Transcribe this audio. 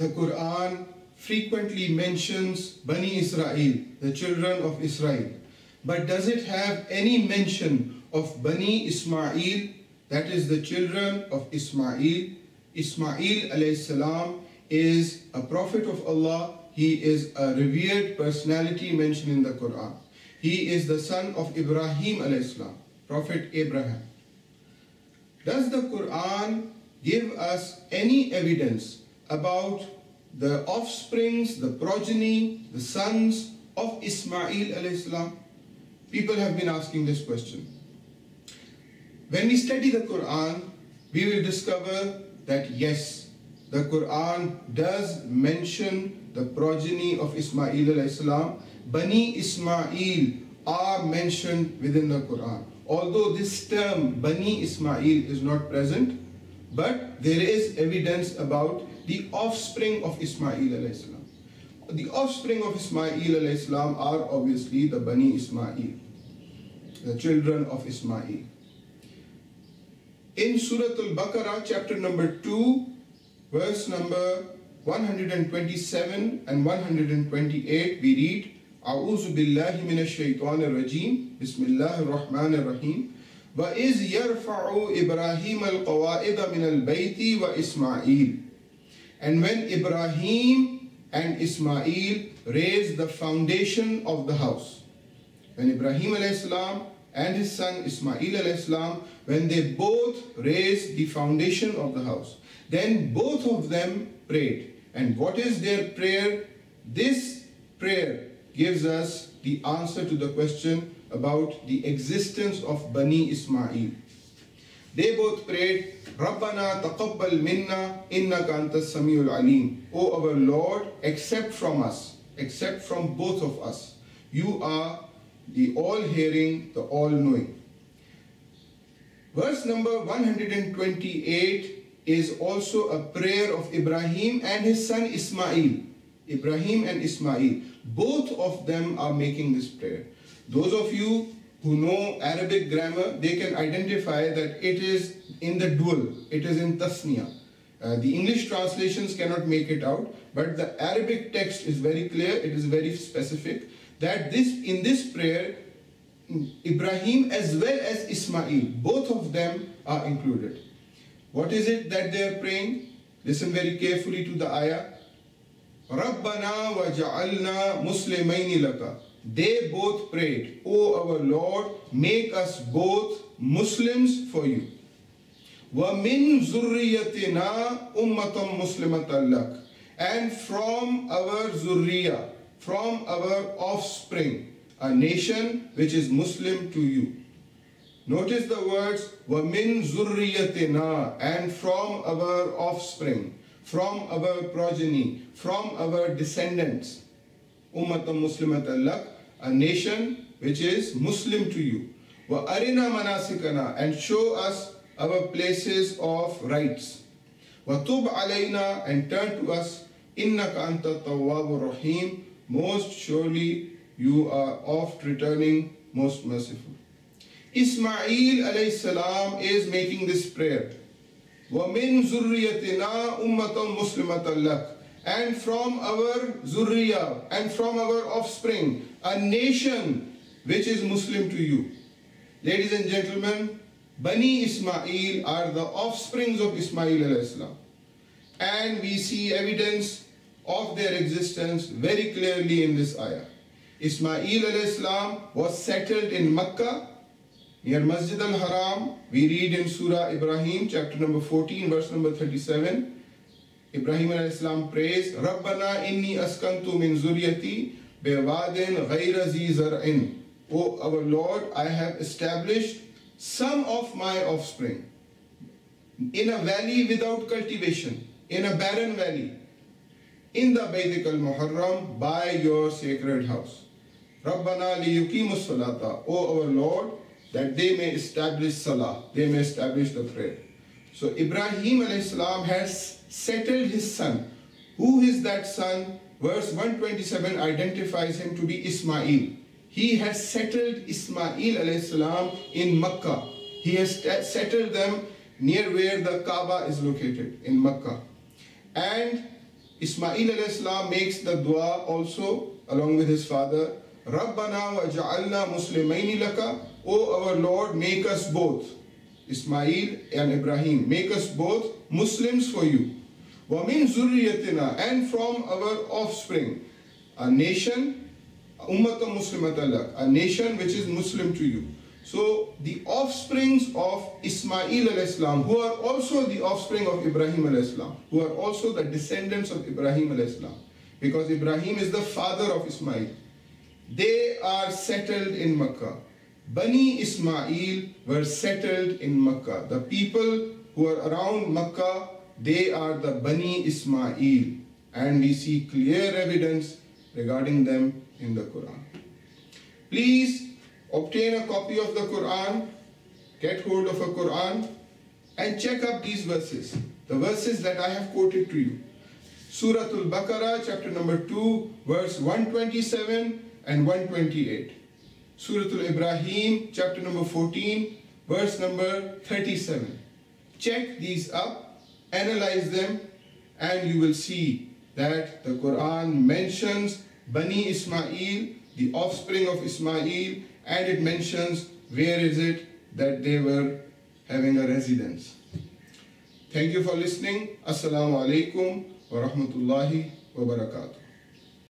the Quran frequently mentions Bani Ismael, the children of Israel. But does it have any mention of Bani Ismael, that is the children of Ismael? Ismael alayhi salam is a prophet of Allah. He is a revered personality mentioned in the Quran. He is the son of Abraham alayhi salam, Prophet Abraham. Does the Quran give us any evidence about the offsprings, the progeny, the sons of Ismael alayhi salam? People have been asking this question. When we study the Quran, we will discover that yes, the Quran does mention the progeny of Ismael alayhi salam. Bani Ismael are mentioned within the Quran. Although this term Bani Ismael is not present, but there is evidence about the offspring of Ismael alayhi salam. The offspring of Ismael alayhi salam are obviously the Bani Ismael, the children of Ismael. In Surah Al-Baqarah, chapter number 2, verse number 127 and 128, we read, أعوذ بالله من الشيطان الرجيم بسم الله الرحمن الرحيم وَإِذْ يَرْفَعُ إِبْرَاهِيمَ الْقَوَائِدَ مِنَ الْبَيْتِ وَإِسْمَاعِيلِ. And when Ibrahim and Ismail raised the foundation of the house, when Ibrahim alayhi salam and his son Ismail alayhi salam, when they both raised the foundation of the house, then both of them prayed. And what is their prayer? This prayer gives us the answer to the question about the existence of Bani Ismail. They both prayed, Rabbana taqabbal minna innaka antas samiul alim. O our Lord, accept from us, accept from both of us. You are the all-hearing, the all-knowing. Verse number 128 is also a prayer of Ibrahim and his son Ismail. Ibrahim and Ismail, both of them are making this prayer. Those of you who know Arabic grammar, they can identify that it is in the dual, it is in tasniya. The English translations cannot make it out, but the Arabic text is very clear, it is very specific, that in this prayer, Ibrahim as well as Ismail, both of them are included. What is it that they are praying? Listen very carefully to the ayah. Rabbana wa ja'alna muslimayni laka. They both prayed, O our Lord, make us both Muslims for you. Wa min zurriyatina ummatan muslimatan lak. And from our zurriya, from our offspring, a nation which is Muslim to you. Notice the words, wa min zurriyatina, and from our offspring, from our progeny, from our descendants. Ummatan muslimatan lak, a nation which is Muslim to you. Wa arina manasikana, and show us our places of rites. Wa tub alayna, and turn to us. Innaka anta tawwabur rahim, most surely you are oft-returning, most merciful. Ismail alayhi salam is making this prayer. وَمِن زُرِّيَّتِنَا أُمَّةً مُسْلِمَةً لَكَ. And from our zurriya, and from our offspring, a nation which is Muslim to you. Ladies and gentlemen, Bani Ismail are the offsprings of Ismail alayhi salam. And we see evidence of their existence very clearly in this ayah. Ismail alayhi salam was settled in Mecca, near Masjid al-Haram. We read in Surah Ibrahim, chapter number 14, verse number 37. Ibrahim alayhi salam prays, Rabbana inni askantu min zuriyati biwadin ghayra zi zar'in. O our Lord, I have established some of my offspring in a valley without cultivation, in a barren valley, in the Baytik al-Muharram, by your sacred house. Rabbana liyuqimus salata. O our Lord, that they may establish salah, they may establish the prayer. So Ibrahim alayhi salam has settled his son. Who is that son? Verse 127 identifies him to be Ismail. He has settled Ismail alayhi salam in Mecca. He has settled them near where the Kaaba is located, in Mecca. And Ismail alayhi salam makes the dua also along with his father. Rabbana wa ja'alna muslimaini laka. O our Lord, make us both, Ismail and Ibrahim, make us both Muslims for you. Wa min zurriyatina, and from our offspring, a nation, ummatan muslimatan lak, a nation which is Muslim to you. So the offsprings of Ismail alayhi salam, who are also the offspring of Ibrahim alayhi salam, who are also the descendants of Ibrahim alayhi salam, because Ibrahim is the father of Ismail. They are settled in Mecca. Bani Ismael were settled in Mecca. The people who are around Mecca, they are the Bani Ismael, and we see clear evidence regarding them in the Quran. Please obtain a copy of the Quran, get hold of a Quran, and check up these verses, the verses that I have quoted to you. Surah Al-Baqarah, chapter number 2, verse 127 and 128. Surah Al-Ibrahim, chapter number 14, verse number 37. Check these up, analyze them, and you will see that the Quran mentions Bani Ismael, the offspring of Ismael, and it mentions where is it that they were having a residence. Thank you for listening. Assalamu alaikum wa rahmatullahi wa barakatuh.